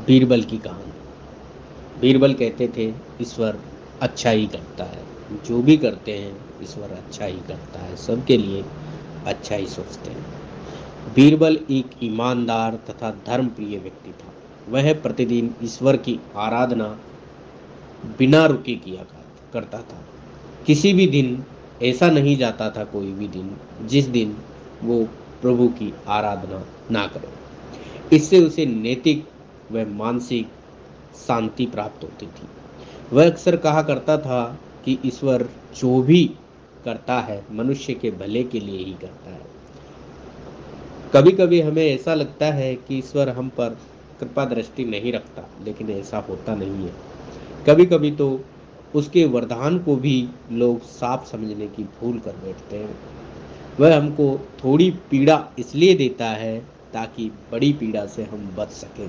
बीरबल की कहानी। बीरबल कहते थे, ईश्वर अच्छा ही करता है, जो भी करते हैं ईश्वर अच्छा ही करता है, सबके लिए अच्छा ही सोचते हैं। बीरबल एक ईमानदार तथा धर्मप्रिय व्यक्ति था। वह प्रतिदिन ईश्वर की आराधना बिना रुके करता था। किसी भी दिन ऐसा नहीं जाता था, कोई भी दिन जिस दिन वो प्रभु की आराधना ना करे। इससे उसे नैतिक व मानसिक शांति प्राप्त होती थी। वह अक्सर कहा करता था कि ईश्वर जो भी करता है मनुष्य के भले के लिए ही करता है। कभी कभी हमें ऐसा लगता है कि ईश्वर हम पर कृपा दृष्टि नहीं रखता, लेकिन ऐसा होता नहीं है। कभी कभी तो उसके वरदान को भी लोग साफ समझने की भूल कर बैठते हैं। वह हमको थोड़ी पीड़ा इसलिए देता है ताकि बड़ी पीड़ा से हम बच सकें।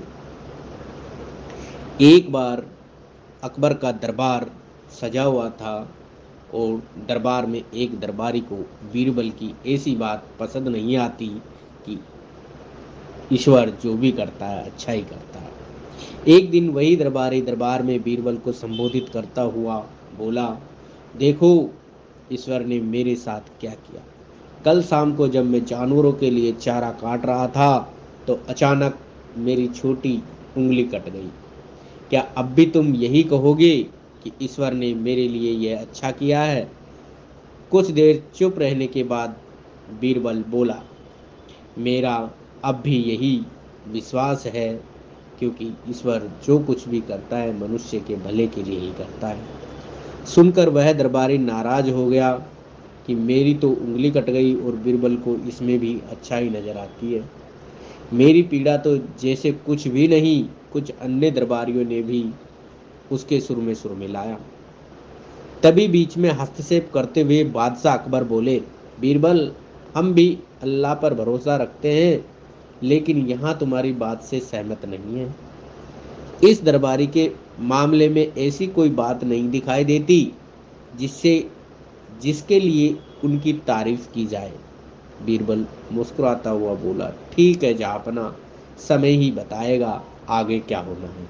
एक बार अकबर का दरबार सजा हुआ था और दरबार में एक दरबारी को बीरबल की ऐसी बात पसंद नहीं आती कि ईश्वर जो भी करता है अच्छा ही करता है। एक दिन वही दरबारी दरबार में बीरबल को संबोधित करता हुआ बोला, देखो ईश्वर ने मेरे साथ क्या किया। कल शाम को जब मैं जानवरों के लिए चारा काट रहा था तो अचानक मेरी छोटी उंगली कट गई। क्या अब भी तुम यही कहोगे कि ईश्वर ने मेरे लिए यह अच्छा किया है? कुछ देर चुप रहने के बाद बीरबल बोला, मेरा अब भी यही विश्वास है, क्योंकि ईश्वर जो कुछ भी करता है मनुष्य के भले के लिए ही करता है। सुनकर वह दरबारी नाराज हो गया कि मेरी तो उंगली कट गई और बीरबल को इसमें भी अच्छा ही नजर आती है। मेरी पीड़ा तो जैसे कुछ भी नहीं। कुछ अन्य दरबारियों ने भी उसके सुर में लाया। तभी बीच में हस्तक्षेप करते हुए बादशाह अकबर बोले, बीरबल, हम भी अल्लाह पर भरोसा रखते हैं, लेकिन यहाँ तुम्हारी बात से सहमत नहीं है। इस दरबारी के मामले में ऐसी कोई बात नहीं दिखाई देती जिससे जिसके लिए उनकी तारीफ की जाए। बीरबल मुस्कुराता हुआ बोला, ठीक है जहाँपना, समय ही बताएगा आगे क्या होना है।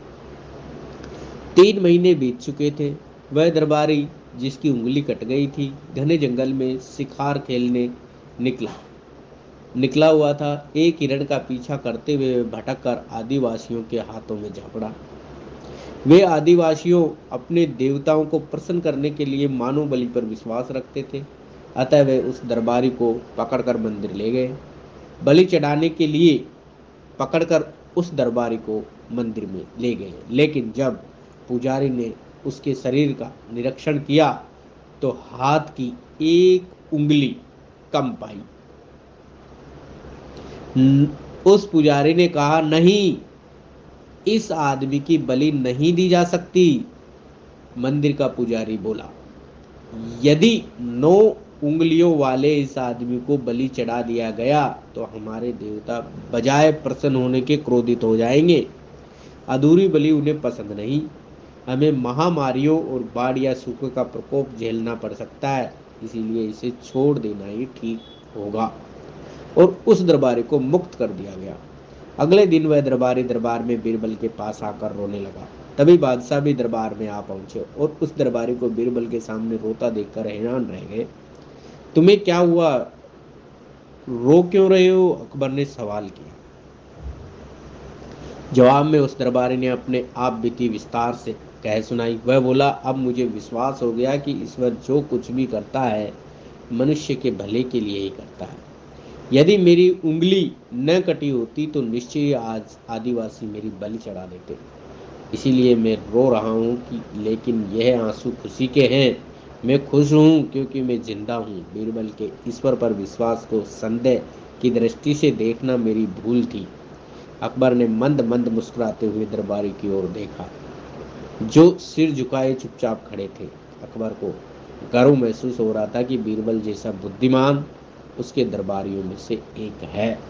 3 महीने बीत चुके थे। वह दरबारी जिसकी उंगली कट गई थी घने जंगल में शिकार खेलने निकला निकला हुआ था। एक हिरण का पीछा करते हुए भटक कर आदिवासियों के हाथों में जा पड़ा। वे आदिवासियों अपने देवताओं को प्रसन्न करने के लिए मानव बलि पर विश्वास रखते थे। अतः वे उस दरबारी को पकड़कर मंदिर ले गए। बलि चढ़ाने के लिए पकड़कर उस दरबारी को मंदिर में ले गए, लेकिन जब पुजारी ने उसके शरीर का निरीक्षण किया तो हाथ की एक उंगली कम पाई। उस पुजारी ने कहा, नहीं, इस आदमी की बलि नहीं दी जा सकती। मंदिर का पुजारी बोला, यदि 9 उंगलियों वाले इस आदमी को बलि चढ़ा दिया गया तो हमारे देवता बजाय प्रसन्न होने के क्रोधित हो जाएंगे। अधूरी बलि उन्हें पसंद नहीं। हमें महामारियों और बाढ़ या सूखे का प्रकोप झेलना पड़ सकता है, इसीलिए इसे छोड़ देना ही ठीक होगा। और उस दरबारी को मुक्त कर दिया गया। अगले दिन वह दरबारी दरबार में बीरबल के पास आकर रोने लगा। तभी बादशाह भी दरबार में आ पहुंचे और उस दरबारी को बीरबल के सामने रोता देखकर हैरान रह गए। तुम्हें क्या हुआ, रो क्यों रहे हो? अकबर ने सवाल किया। जवाब में उस दरबारी ने अपने आप बीती विस्तार से कह सुनाई। वह बोला, अब मुझे विश्वास हो गया कि ईश्वर जो कुछ भी करता है मनुष्य के भले के लिए ही करता है। यदि मेरी उंगली न कटी होती तो निश्चय ही आज आदिवासी मेरी बलि चढ़ा देते। इसीलिए मैं रो रहा हूँ कि लेकिन यह आंसू खुशी के हैं। मैं खुश हूँ क्योंकि मैं जिंदा हूँ। बीरबल के ईश्वर पर विश्वास को संदेह की दृष्टि से देखना मेरी भूल थी। अकबर ने मंद मंद मुस्कुराते हुए दरबारी की ओर देखा, जो सिर झुकाए चुपचाप खड़े थे। अकबर को गर्व महसूस हो रहा था कि बीरबल जैसा बुद्धिमान उसके दरबारियों में से एक है।